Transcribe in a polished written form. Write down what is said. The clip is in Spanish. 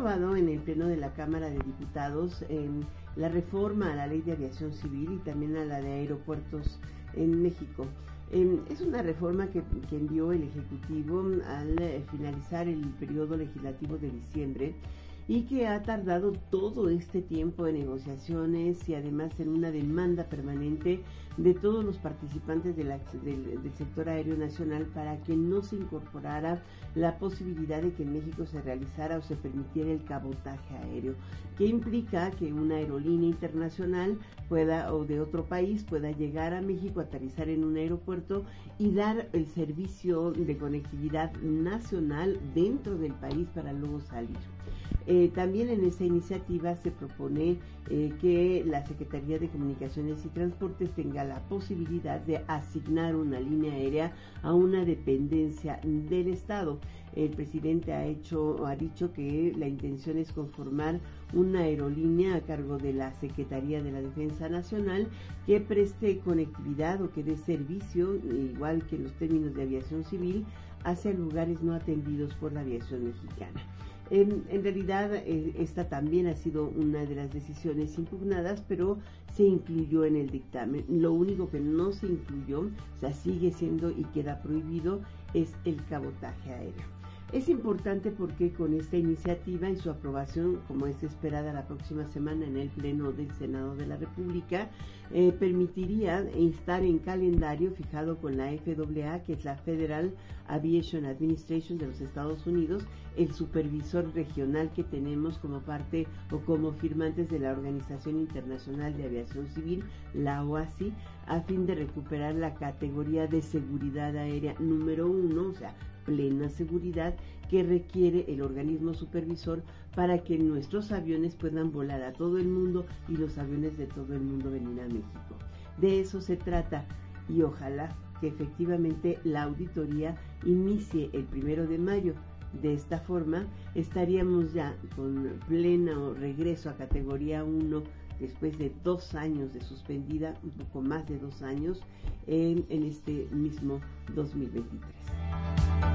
aprobado en el Pleno de la Cámara de Diputados la reforma a la Ley de Aviación Civil y también a la de Aeropuertos en México. Es una reforma que envió el Ejecutivo al finalizar el periodo legislativo de diciembre y que ha tardado todo este tiempo de negociaciones y además en una demanda permanente de todos los participantes del sector aéreo nacional para que no se incorporara la posibilidad de que en México se realizara o se permitiera el cabotaje aéreo, que implica que una aerolínea internacional pueda o de otro país pueda llegar a México, aterrizar en un aeropuerto y dar el servicio de conectividad nacional dentro del país para luego salir. También en esta iniciativa se propone que la Secretaría de Comunicaciones y Transportes tenga la posibilidad de asignar una línea aérea a una dependencia del Estado. El presidente ha dicho que la intención es conformar una aerolínea a cargo de la Secretaría de la Defensa Nacional que preste conectividad o que dé servicio, igual que en los términos de aviación civil, hacia lugares no atendidos por la aviación mexicana. En realidad esta también ha sido una de las decisiones impugnadas, pero se incluyó en el dictamen. Lo único que no se incluyó, o sea, sigue siendo y queda prohibido, es el cabotaje aéreo. Es importante porque con esta iniciativa y su aprobación, como es esperada la próxima semana en el Pleno del Senado de la República, permitiría estar en calendario fijado con la FAA, que es la Federal Aviation Administration de los Estados Unidos, el supervisor regional que tenemos como parte o como firmantes de la Organización Internacional de Aviación Civil, la OACI, a fin de recuperar la categoría de seguridad aérea número 1, o sea, plena seguridad que requiere el organismo supervisor para que nuestros aviones puedan volar a todo el mundo y los aviones de todo el mundo venir a México. De eso se trata y ojalá que efectivamente la auditoría inicie el 1 de mayo. De esta forma estaríamos ya con pleno regreso a categoría 1 después de 2 años de suspendida, un poco más de 2 años, en este mismo 2023.